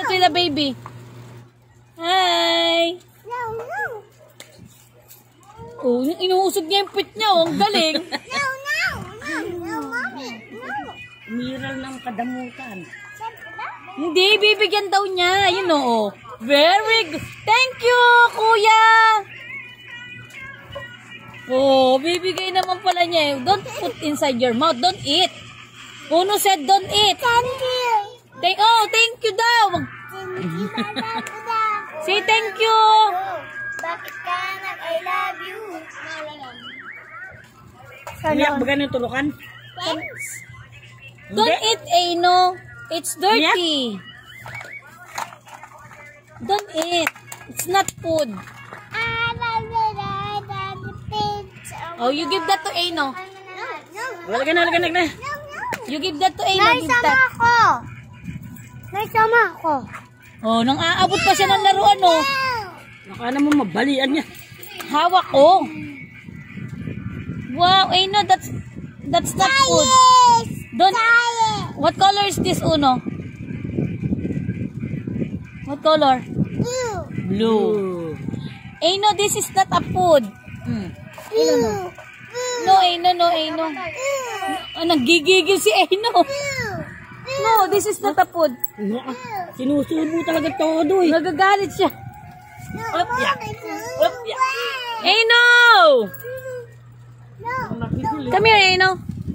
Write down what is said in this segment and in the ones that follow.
to the baby. Hi. No, no. Oh, inuusog niya yung pit niya. Oh, ang galing. No, no, no, no, mommy. No. Umiral ng kadamutan. Hindi, bibigyan daw niya. You know. Very good. Thank you, kuya. Oh, bibigay naman pala niya. Don't put inside your mouth. Don't eat. Uno said don't eat. Thank you. Thank you daw. Thank you, Dada. Say thank you. Bakit ka I love you? Umiyak ba ganun tulukan? Thanks. Don't eat, Aino. It's dirty. Don't eat. It's not food. Oh, you give that to Aino. Wala ka na. You give that to Aino. Give that. Naisama ako. Oh, nang aabot pa siya ng laruan, oh. Baka naman mabalian niya. Hawak ko. Wow, Aino, that's not food. Don't. What color is this, Uno? What color? Blue. Aino, this is not a food. No, Aino. Oh, nagigigil si Aino. No, this is not a food. Sinusubo talaga todo eh. Nagagalit siya. Opya. Aino! Come here, Aino.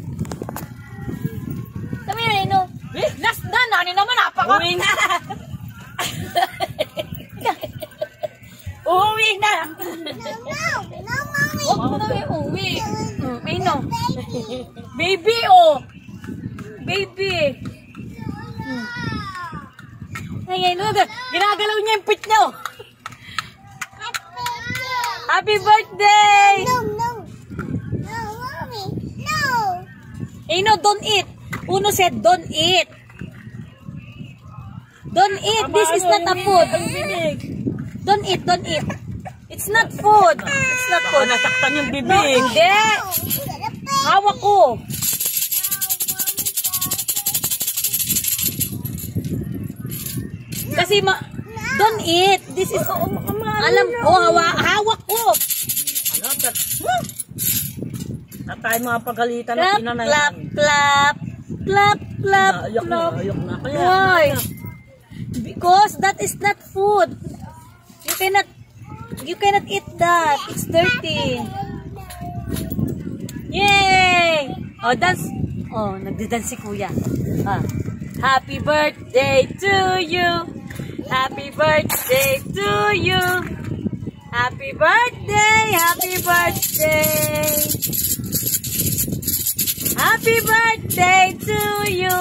Come here, Aino. Last na, nani naman, napaka. Uwi na. Uwi na. Huwag mo na uwi. Aino. Baby, oh. Baby. Ay, Aino. Ginagalaw niya yung pit niya, oh. Happy birthday! Aino, don't eat. Uno said don't eat. Don't eat. This is not a food. Don't eat. It's not food. It's not food. Nasaktan yung bibig. No, hindi. Hawak ko. Kasi don't eat. This is, alam ko, hawak ko. Na tayo mga pagalitan Clap, ng ina na clap, yan. clap. Ayok na. Kaya, Why? Because that is not food. You cannot eat that. It's dirty. Yay! Oh, dance. Oh, nagdi-dance si Kuya. Ah. Happy birthday to you. Happy birthday to you. Happy birthday. Happy birthday. Happy birthday to you.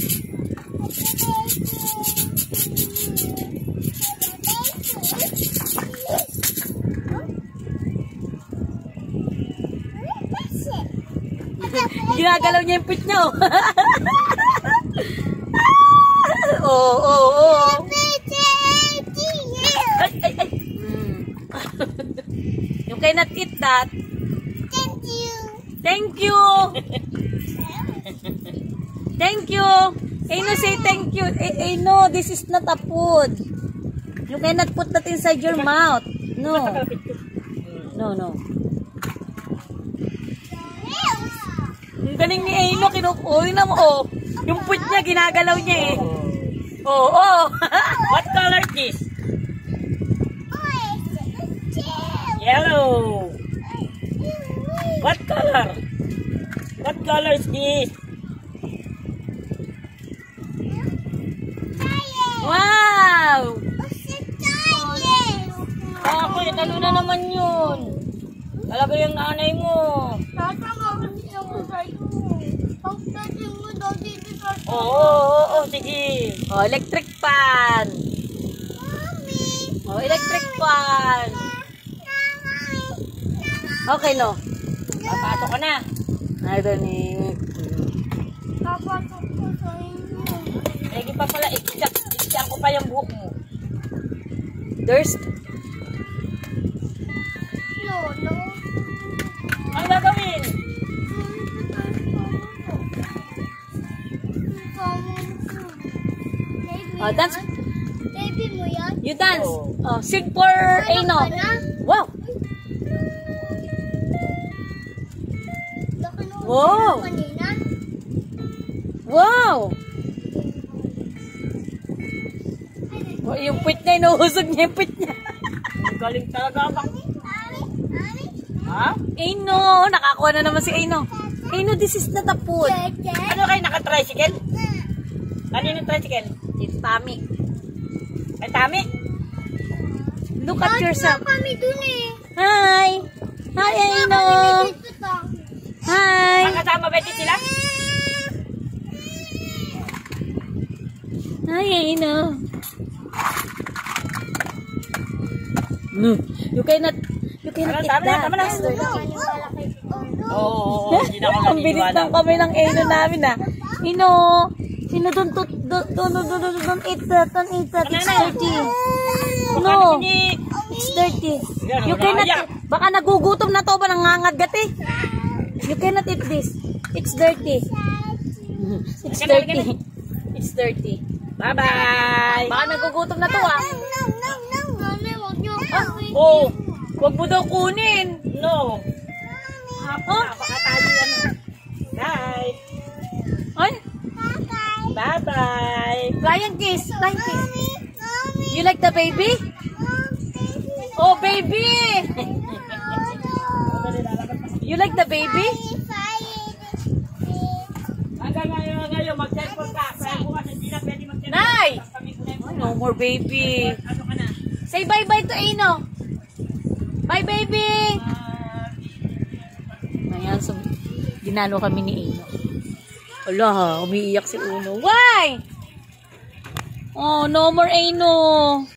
Ginagalaw niya yung pit niya, oh. Oh. Ay. You cannot eat that. Thank you. Thank you. Aino, say thank you. Aino, this is not a food. You cannot put that inside your mouth. No. Ang galing ni Aino, kinukuha na mo, oh. Yung put niya, ginagalaw niya, eh. Oh. what color is this? Yellow. What color? What color is this? Wow! Ako, ano na naman yun? Talaga yung nanay mo. Oo, sige. Oh, electric fan. Oh, electric fan. Okay, no? Papasok ka na. Ay, Danik. Lagi pa pala, ikiyak ko pa yung buhok mo. There's... Ang gagawin? Oh, dance. Baby mo yan? You dance. Oo. Oh, sing for Aino. Ka na? Wow. Baka nung Wow. kanina. Wow. Oh, yung puwit niya, inuhusog niya yung puwit niya. Ang galing talaga bang. Ha? Aino, nakakuha na naman si Aino. Aino, this is not a food. Ano kayo naka-tricycle? Kanino yung tricycle? It's Tami. Ay, Tami? Look at yourself. Kami dun eh. Hi. Hi, Aino. Hi. Makasama ba din sila? Hi, Aino. No, you cannot eat Tama na, that. tama na. It's dirty. Oo, hindi na ako Ang bilis naniniwala. ng kamay ng Aino namin ah. Aino, sino don't eat that, don't eat that. It's dirty. No, it's dirty. You cannot eat. Baka nagugutom na to ba nangangagat eh. You cannot eat this. It's dirty. It's dirty. It's dirty. Bye-bye! Baka nagugutom na to ah. Mami, huwag niyo ako. Oh, Huwag mo daw kunin. no. Oh, Baka tayo ano. Bye! ay, Bye-bye! flying kiss, flying kiss. You like the baby? Oh, baby! You like the baby? Hanggang ngayon, mag-cellphone ka. Kaya bukas hindi na pwede mag-cellphone. Nay! Kami ko na yung No more baby. ano ka na? Say bye-bye to Aino. Bye, baby! Ayan, so, ginalo kami ni Aino. Wala ha, umiiyak si Uno. Why? Oh, no more Aino.